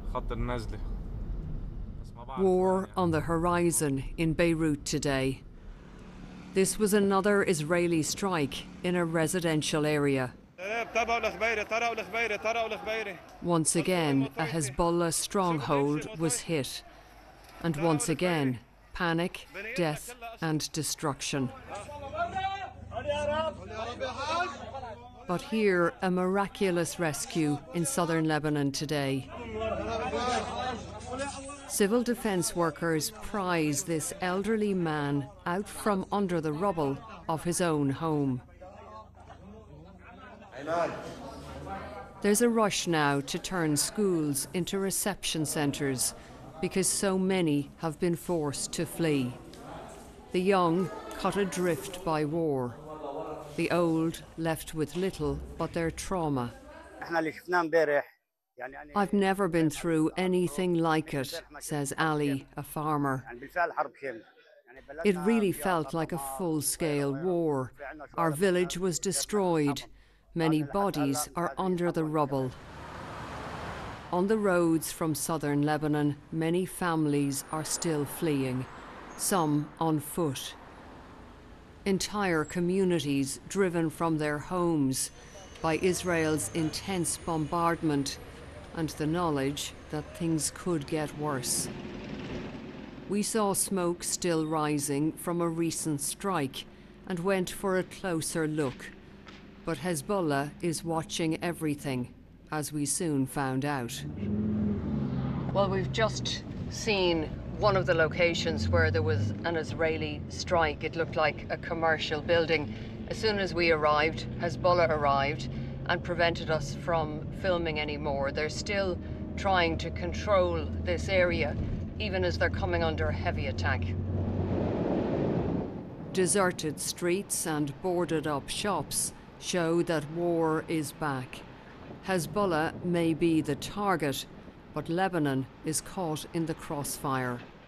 War on the horizon in Beirut today. This was another Israeli strike in a residential area. Once again, a Hezbollah stronghold was hit. And once again, panic, death and destruction. But here, a miraculous rescue in southern Lebanon today. Civil defence workers prize this elderly man out from under the rubble of his own home. There's a rush now to turn schools into reception centres because so many have been forced to flee. The young cut adrift by war. The old left with little but their trauma. I've never been through anything like it, says Ali, a farmer. It really felt like a full-scale war. Our village was destroyed. Many bodies are under the rubble. On the roads from southern Lebanon, many families are still fleeing, some on foot. Entire communities driven from their homes by Israel's intense bombardment and the knowledge that things could get worse. We saw smoke still rising from a recent strike and went for a closer look. But Hezbollah is watching everything, as we soon found out. Well, we've just seen one of the locations where there was an Israeli strike. It looked like a commercial building. As soon as we arrived, Hezbollah arrived and prevented us from filming anymore. They're still trying to control this area, even as they're coming under heavy attack. Deserted streets and boarded up shops show that war is back. Hezbollah may be the target, but Lebanon is caught in the crossfire.